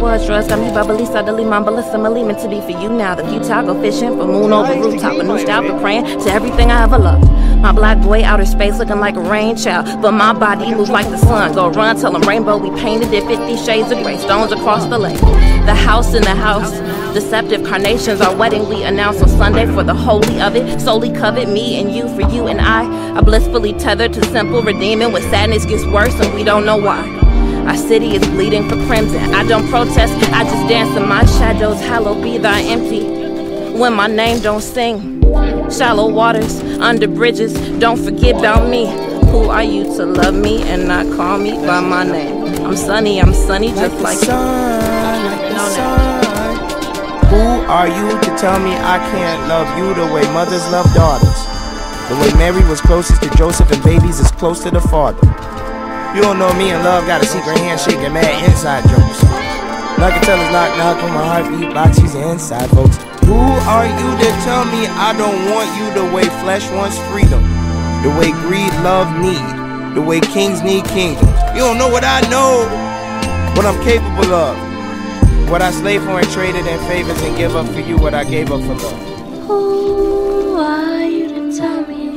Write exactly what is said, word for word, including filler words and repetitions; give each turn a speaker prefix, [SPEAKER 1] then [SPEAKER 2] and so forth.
[SPEAKER 1] was. Drugs got me bubbly, suddenly mambling, similarly meant to be for you now. The future I go fishing for moon over rooftop, a new style for praying to everything I ever loved. My black boy outer space looking like a rain child, but my body moves like the sun. Go run, tell them rainbow we painted it, fifty shades of gray, stones across the lake. The house in the house, deceptive carnations, our wedding we announced on Sunday for the holy of it. Solely covet me and you, for you and I are blissfully tethered to simple redeeming. When sadness gets worse and we don't know why. Our city is bleeding for crimson. I don't protest, I just dance in my shadows. Hallowed be thy empty when my name don't sing. Shallow waters, under bridges, don't forget about me. Who are you to love me and not call me by my name? I'm sunny, I'm sunny just like, like the sun, like the sun.
[SPEAKER 2] Who are you to tell me I can't love you the way mothers love daughters? The way Mary was closest to Joseph and babies is close to the father. You don't know me and love got a secret handshake and mad inside jokes. I can tell it's knock knock when my heartbeat box, she's inside, folks. Who are you to tell me I don't want you the way flesh wants freedom? The way greed, love, need. The way kings need kingdoms. You don't know what I know, what I'm capable of. What I slave for and traded in favors and give up for you what I gave up for love.
[SPEAKER 3] Who are you to tell me